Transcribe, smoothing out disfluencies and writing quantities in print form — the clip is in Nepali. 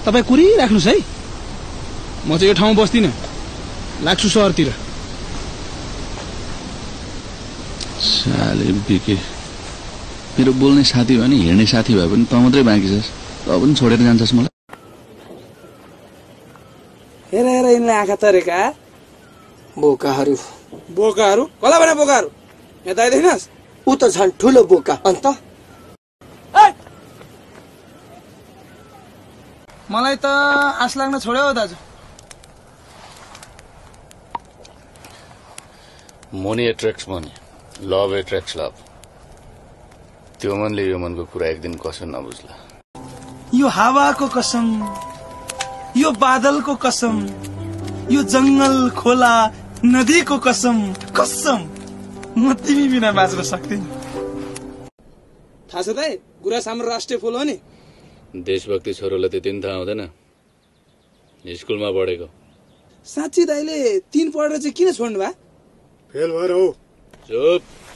तपाईँ कुरिराख्नुहोस् है, म चाहिँ यो ठाउँमा बस्दिनँ, लाग्छु सहरतिर। साले बिके, मेरो बोल्ने साथी भयो नि हिँड्ने साथी भए पनि त मात्रै बाँकी छस्, त पनि छोडेर जान्छस् मलाई। हेर हेर यिनले आँखा तरेका बोकाहरू। बोकाहरू? कसलाई भने बोकाहरू? यता आइदेखिनस्? ऊ त झन् ठुलो बोका। अन्त मलाई त आश लाग्न छोड्यो हौ दाजु। Money attracts money, love attracts love. त्यो मनले यो मनको कुरा एक दिन कसो नबुझ्ला। यो हावाको कसम, यो बादलको कसम, यो जंगल खोला नदीको कसम, कसम म तिमी बिना बाँच्न सक्दिन। थाहा छ दाइ, गुराँस हाम्रो राष्ट्रिय फुल हो नि। देशभक्ति छोरोलाई त्यति पनि थाहा हुँदैन, स्कुलमा पढेको। साँच्ची दाइले 3 पढेर चाहिँ किन छोड्नु भयो? फेल भएर हो। चुप।